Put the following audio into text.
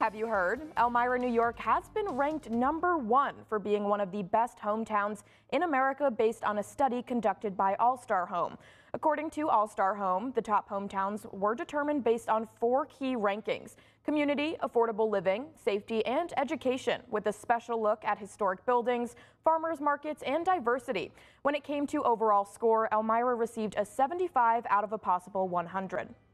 Have you heard? Elmira, New York has been ranked #1 for being one of the best hometowns in America based on a study conducted by All Star Home. According to All Star Home, the top hometowns were determined based on 4 key rankings: community, affordable living, safety, and education, with a special look at historic buildings, farmers markets, and diversity. When it came to overall score, Elmira received a 75 out of a possible 100.